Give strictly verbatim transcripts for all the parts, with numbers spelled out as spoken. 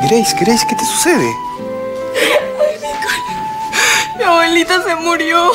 Grace, Grace, ¿qué te sucede? Ay, Nicolás. Mi abuelita se murió.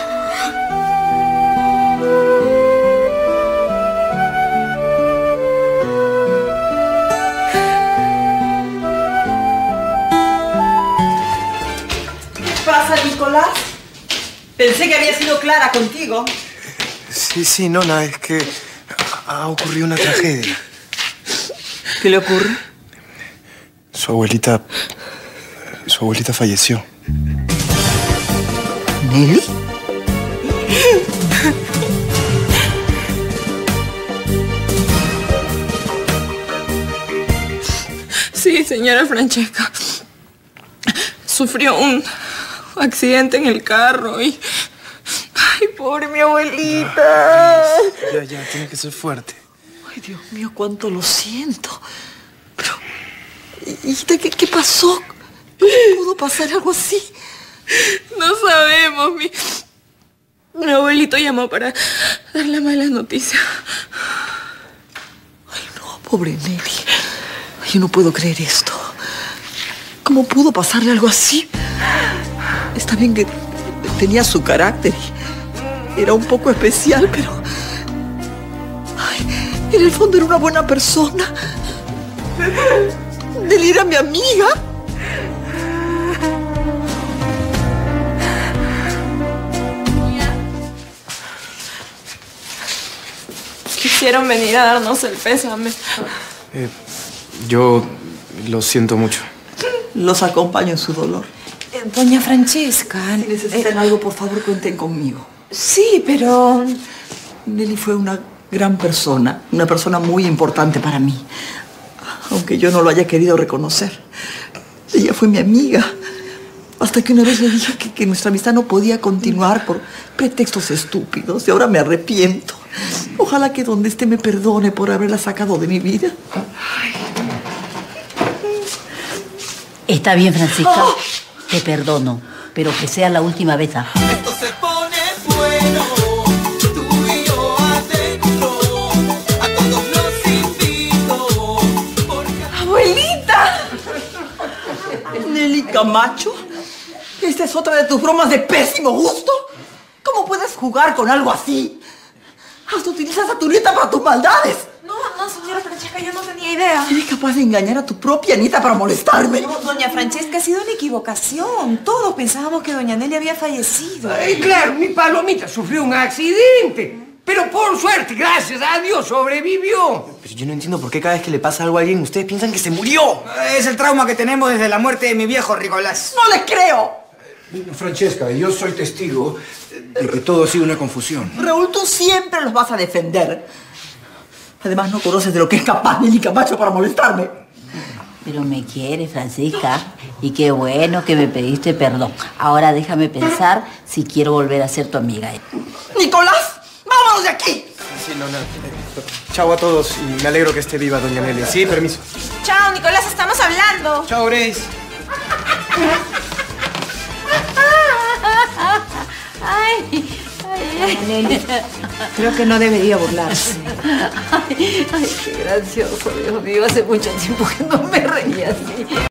¿Qué pasa, Nicolás? Pensé que había sido clara contigo. Sí, sí, Nona, es que ha ocurrido una tragedia. ¿Qué le ocurre? Su abuelita... Su abuelita falleció. ¿Nelly? Sí, señora Francesca. Sufrió un accidente en el carro y... Ay, pobre mi abuelita. Ya, ya, tiene que ser fuerte. Ay, Dios mío, cuánto lo siento. Pero, hijita, ¿qué, qué pasó? ¿Cómo pudo pasar algo así? No sabemos. Mi, mi abuelito llamó para dar la mala noticia. Ay, no, pobre Nelly. Ay, yo no puedo creer esto. ¿Cómo pudo pasarle algo así? Está bien que tenía su carácter y era un poco especial, pero... Ay, en el fondo era una buena persona. Nelly era mi amiga. Quisieron venir a darnos el pésame. Eh, yo lo siento mucho. Los acompaño en su dolor. Eh, Doña Francesca... Si necesitan eh, algo, por favor, cuenten conmigo. Sí, pero... Nelly fue una gran persona, una persona muy importante para mí, aunque yo no lo haya querido reconocer. Ella fue mi amiga, hasta que una vez le dije que, que nuestra amistad no podía continuar por pretextos estúpidos, y ahora me arrepiento. Ojalá que donde esté me perdone por haberla sacado de mi vida. Está bien, Francisca. ¡Oh! Te perdono, pero que sea la última vez. ¿Ah? Esto se pone bueno, tú y yo adentro, a todos los invito, porque... ¡Abuelita! Nelly Camacho, ¿esta es otra de tus bromas de pésimo gusto? ¿Cómo puedes jugar con algo así? Hasta utilizas a tu nieta para tus maldades. No, no, señora Francesca, yo no tenía idea. ¿Eres capaz de engañar a tu propia nieta para molestarme? No, doña Francesca, ha sido una equivocación. Todos pensábamos que doña Nelly había fallecido. Ay, claro, mi palomita sufrió un accidente. Pero por suerte, gracias a Dios, sobrevivió. Pero yo no entiendo por qué cada vez que le pasa algo a alguien, ustedes piensan que se murió. Es el trauma que tenemos desde la muerte de mi viejo Nicolás. ¡No les creo! Francesca, yo soy testigo de que todo ha sido una confusión. Raúl, tú siempre los vas a defender. Además, no conoces de lo que es capaz Nelly Camacho para molestarme. Pero me quieres, Francisca. Y qué bueno que me pediste perdón. Ahora déjame pensar si quiero volver a ser tu amiga. ¡Nicolás! ¡Vámonos de aquí! Sí, Nona. Chao a todos y me alegro que esté viva doña Nelly. Sí, permiso. Chao, Nicolás, estamos hablando. Chao, Grace. Ay, ay, Nelly, creo que no debería burlarse. ay, ay, qué gracioso, Dios mío. Hace mucho tiempo que no me reía así.